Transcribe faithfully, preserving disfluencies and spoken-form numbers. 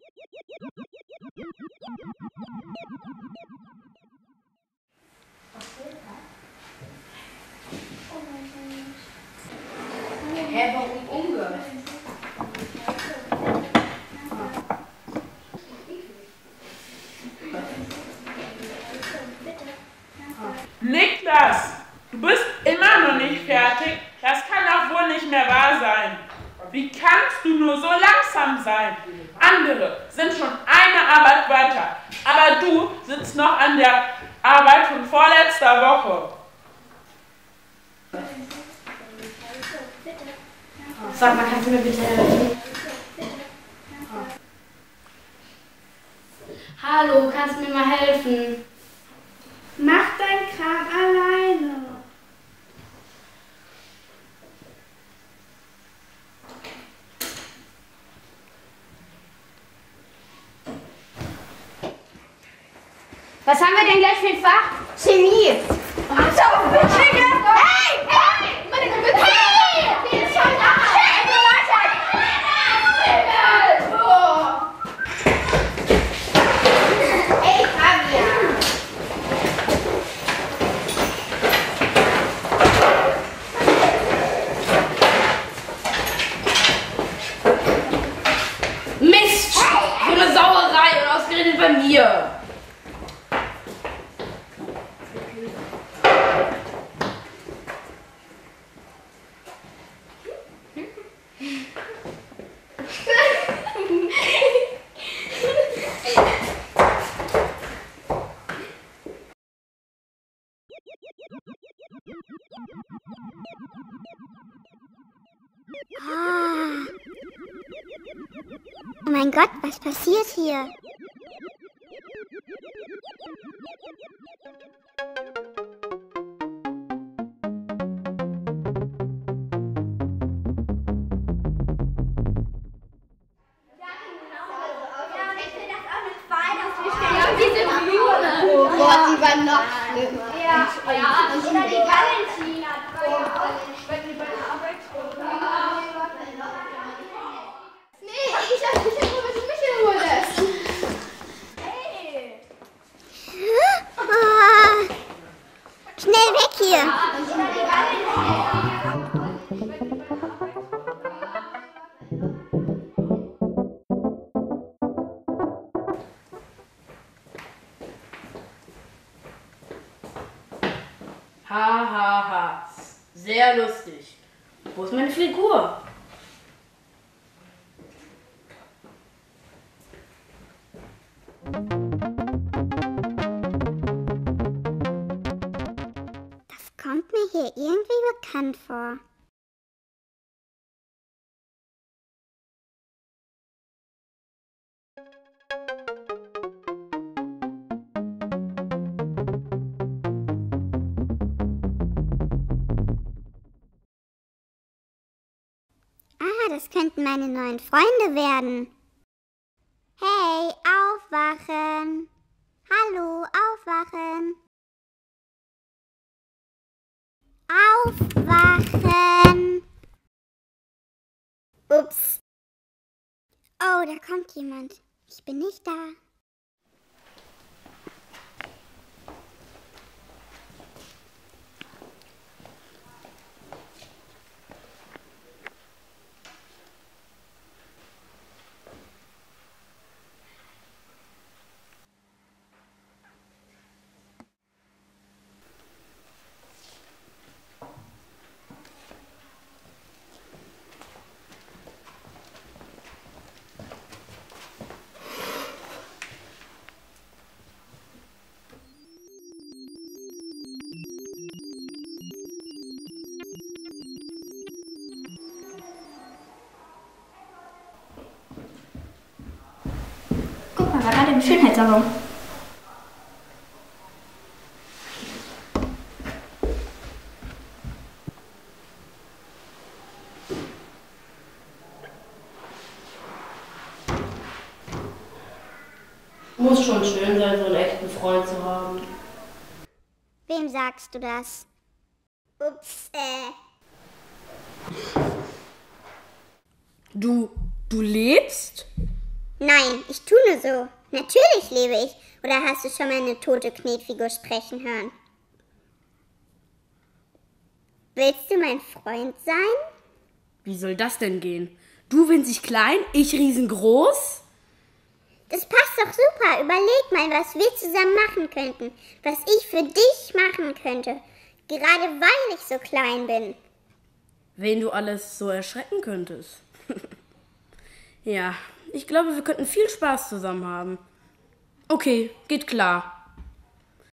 Hä, warum Unge? Niklas, du bist immer noch nicht fertig. Das kann doch wohl nicht mehr wahr sein. Wie kannst du nur so langsam sein? Andere sind schon eine Arbeit weiter, aber du sitzt noch an der Arbeit von vorletzter Woche. Sag mal, kannst du mir bitte helfen? Hallo, kannst du mir mal helfen? Mach dein Kram alleine. Was haben wir denn gleich für ein Fach? Chemie. Ach so, bitte. Hey, hey, meine Güte. Hey, die ist schon da. Hey, du Leute. Hey, Fabian. Mist, so eine Sauerei und ausgerechnet bei mir. Oh mein Gott, was passiert hier? Boah, die war noch schlimmer. Ja, ja. Oder die Valentina. Nee, ich hab nicht nur, was du mich in Ruhe lässt. Hey. Oh. Schnell weg hier. Oder die Valentina. Ha, ha, ha. Sehr lustig. Wo ist meine Figur? Das kommt mir hier irgendwie bekannt vor. Ah, das könnten meine neuen Freunde werden. Hey, aufwachen! Hallo, aufwachen! Aufwachen! Ups. Oh, da kommt jemand. Ich bin nicht da. Guck mal, war gerade im Schönheitssalon. Muss schon schön sein, so einen echten Freund zu haben. Wem sagst du das? Ups, äh. Du, du lebst? Nein, ich tue nur so. Natürlich lebe ich. Oder hast du schon mal eine tote Knetfigur sprechen hören? Willst du mein Freund sein? Wie soll das denn gehen? Du winzig klein, ich riesengroß? Das passt doch super. Überleg mal, was wir zusammen machen könnten. Was ich für dich machen könnte. Gerade weil ich so klein bin. Wen du alles so erschrecken könntest. Ja, ich glaube, wir könnten viel Spaß zusammen haben. Okay, geht klar.